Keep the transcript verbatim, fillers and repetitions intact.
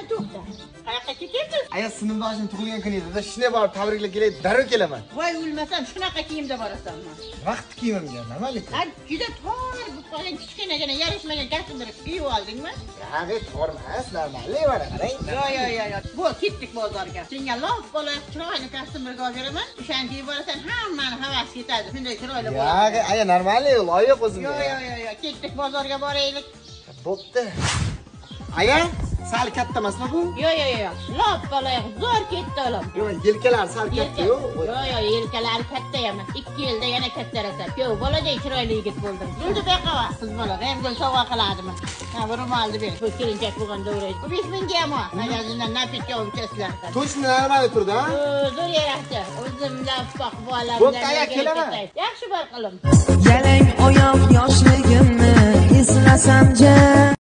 to'xta. Qayoqqa ketyapsiz? Aya sinfdoshim tug'ilgan kun edi. Shunday borib tabriklab kelay, darrov kelaman. Voy o'lmasam shunaqa kiyimda borasanmi? Vaqt kiyimimga nimalik? Ha, juda tor bo'lib qolgan kichkinagina yarashmagan kostyumni kiyib oldingmi? Yo'q, tor emas, normalniy bor, qarang. Yo'q, yo'q, yo'q, yo'q. Bu ketdik bozorga. Senga lof bo'lib chiroyli kostyumlarga olib beraman. O'shani kiyib borasan, hammani havas ketadi. Shunday chiroyli bo'ladi. Yo'q, aya normalniy, loyiq o'zimga. Yo'q, yo'q, yo'q, yo'q. Ketdik bozorga boraylik. Bo'pti. Aya, sal katta emasmi bu? Yo'q, yo'q, yo'q. Lof bo'lib zo'r ketdi olam. Yo'q, yelkalar sal katta, yo'q. Yo'q, yo'q, yelkalari katta emas. ikki yilda yana kattarasa. Yo'q, boladay chiroyli yigit bo'ldim. Yurdi beqava. Siz bola, ham gul sovg'a qiladimi? Ha, bir ro'molni ber. Bu kelinchak bo'lgan davray. Bu besh mingga ham bor. Magazindan napitka olib kelasizlar. Точно normalniy turdi, ha? Zo'r yarashdi. O'zim lafpoq bolam. Bo'pti, aya, kelaman. Yaxshi bor qilim. Yalang oyoq yoshligimni eslasam-ja